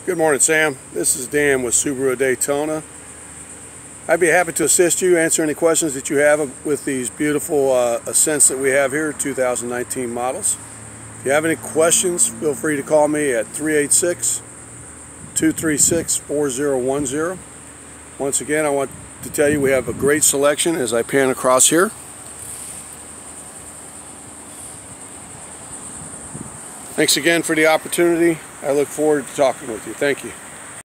Good morning, Sam. This is Dan with Subaru of Daytona. I'd be happy to assist you, answer any questions that you have with these beautiful Ascents that we have here, 2019 models. If you have any questions, feel free to call me at 386-236-4010. Once again, I want to tell you we have a great selection as I pan across here. Thanks again for the opportunity. I look forward to talking with you. Thank you.